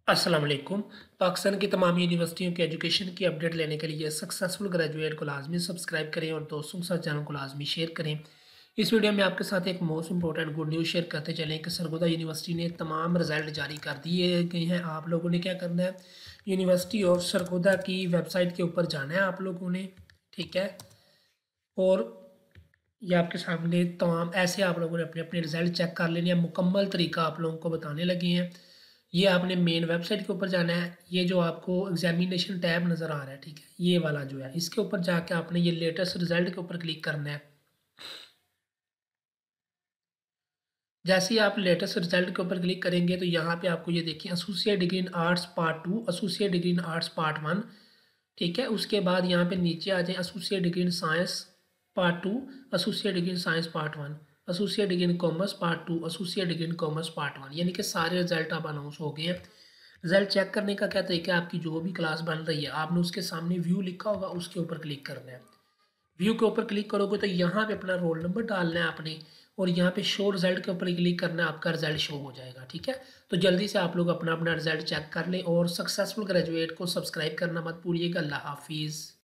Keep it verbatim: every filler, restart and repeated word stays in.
अस्सलाम वालेकुम। पाकिस्तान की तमाम यूनिवर्सिटियों के एजुकेशन की अपडेट लेने के लिए सक्सेसफुल ग्रेजुएट को लाजमी सब्सक्राइब करें और दोस्तों के साथ चैनल को लाजमी शेयर करें। इस वीडियो में आपके साथ एक most important good news share करते चलें कि सरगोदा यूनिवर्सिटी ने तमाम रिजल्ट जारी कर दिए गए हैं। आप लोगों ने क्या करना है, यूनिवर्सिटी ऑफ सरगोदा की वेबसाइट के ऊपर जाना है आप लोगों ने, ठीक है। और ये आपके सामने तमाम ऐसे आप लोगों ने अपने अपने रिजल्ट चेक कर लेने हैं। मुकम्मल तरीका आप लोगों को बताने लगे हैं। ये आपने मेन वेबसाइट के ऊपर जाना है। ये जो आपको एग्जामिनेशन टैब नज़र आ रहा है, ठीक है, ये वाला जो है, इसके ऊपर जाके आपने ये लेटेस्ट रिजल्ट के ऊपर क्लिक करना है। जैसे ही आप लेटेस्ट रिजल्ट के ऊपर क्लिक करेंगे तो यहाँ पे आपको ये देखिए associate degree in arts part two, associate degree in arts part one, ठीक है। उसके बाद यहाँ पे नीचे आ जाए associate degree in science part two, associate degree in science part one, associate degree in commerce part two, associate degree in commerce part one, यानी कि सारे रिजल्ट अब अनाउंस हो गए हैं। रिजल्ट चेक करने का क्या तरीका है, आपकी जो भी क्लास बन रही है आपने उसके सामने व्यू लिखा होगा, उसके ऊपर क्लिक करना है। व्यू के ऊपर क्लिक करोगे तो यहाँ पे अपना रोल नंबर डालना है आपने, और यहाँ पे शो रिजल्ट के ऊपर क्लिक करना है, आपका रिजल्ट शो हो जाएगा, ठीक है। तो जल्दी से आप लोग अपना अपना रिजल्ट चेक कर लें और सक्सेसफुल ग्रेजुएट को सब्सक्राइब करना मत भूलिएगा। अल्लाह हाफिज़।